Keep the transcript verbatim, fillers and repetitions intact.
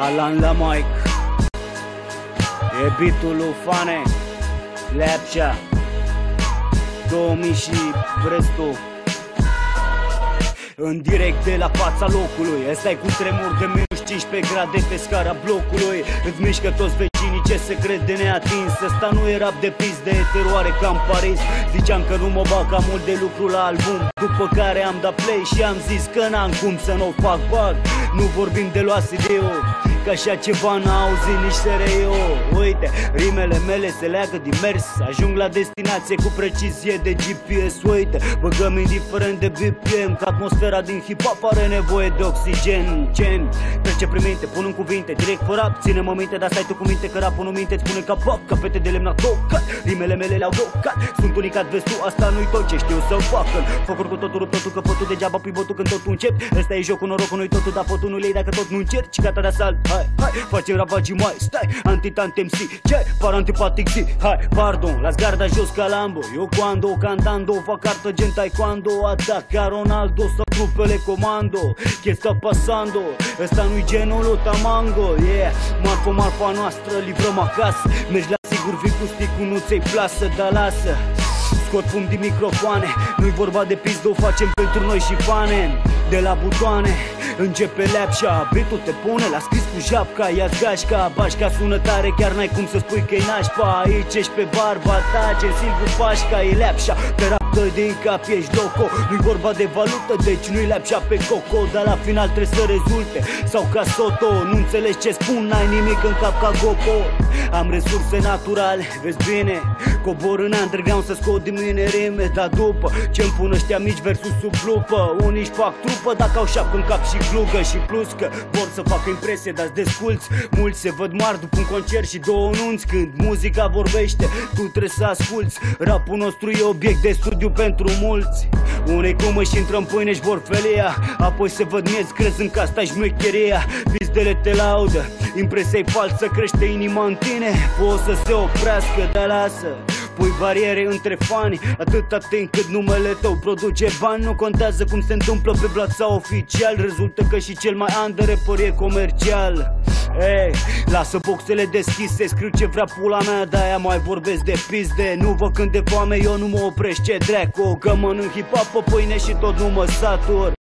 Alan la mic, e beat-ul lui Fane, Lepșa, două mii și restul. În direct de la fața locului, ăsta-i cu tremur de minus cincisprezece grade pe scara blocului. Îți mișcă toți vecinii ce se cred de neatins. Ăsta nu e rap de pis, de teroare ca în Paris. Ziceam că nu mă bag cam mult de lucru la album, după care am dat play și am zis că n-am cum să nu o fac bag. Nu vorbim de luat C D-o, că așa ceva n-a auzit nici stereo. Uite, rimele mele se leagă din mers, ajung la destinație cu precizie de G P S. Uite, băgăm indiferent de B P M, că atmosfera din hip-hop are nevoie de oxigen. Gen, trece prin minte, pun în cuvinte, direct fără rap, ține-mă minte, dar stai tu cu minte, că rapul nu minte, îți spune ca pop, capete de lemn tocat. Rimele mele le-au blocat, sunt unicat, vezi tu, asta nu-i tot ce știu să fac. Focuri cu totul, rup totul, că potul degeaba pui botul când totul încep. Ăsta e jocul, norocul nu-i totul, dar potul nu lei dacă tot nu încerci. Gata de asalt, hai, hai, facem ravagii, mai stai, antitant M C, ce-ai, par antipatic zi. Hai, pardon, las garda jos ca Lambo, eu quando, cantando, fac cartă gen taekwondo. Ataca Ronaldo sau trupele comando, che sta passando, ăsta nu-i genul lui Tamango. Yeah, marfă, marfa noastră, livrăm acasă, mergi la sigur, vii cu sticul, nu ți-ai plasă, dar lasă. Scot fum din microfoane, nu-i vorba de pizd, o facem pentru noi și fane. De la butoane începe Lepșa, beat-ul te pune, l-a scris cu japca, ia-ți gașca, bașca sună tare, chiar n-ai cum să spui că-i nașpa. Aici ești pe barba ta, ce Silviu Pașca, e Lepșa, pe rap dă din cap, ești loco. Nu-i vorba de valută, deci nu-i Lepșa pe coco, dar la final trebuie să rezulte, sau ca Soto. Nu înțelegi ce spun, n-ai nimic în cap ca Gopo. Am resurse naturale, vezi bine, cobor în underground să scot din mine rime. Dar după ce-mi pun ăștia mici versus sub lupă, unii-și fac trupă dacă au șapcă în cap și glugă. Și plus că vor să facă impresie, dar-ți desculți. Mulți se văd mari după un concert și două nunți. Când muzica vorbește, tu trebuie să asculți. Rapul nostru e obiect de studiu pentru mulți. Unei cum își intră în pâine și vor felia, apoi se văd miezi, crezi în casta șmecheria. Pizdele te laudă, impresia-i falsă, crește inima în tine. Poți să se oprească, dar lasă. Pui bariere între fani, atâta timp cât numele tău produce bani. Nu contează cum se întâmplă pe blața oficial, rezultă că și cel mai under rapper e comercial. Ei, lasă boxele deschise, scriu ce vrea pula mea, de-aia mai vorbesc de pizde. Nu vă când de foame, eu nu mă opresc, ce dracu, că mănânc hip-hop pe pâine și tot nu mă satur.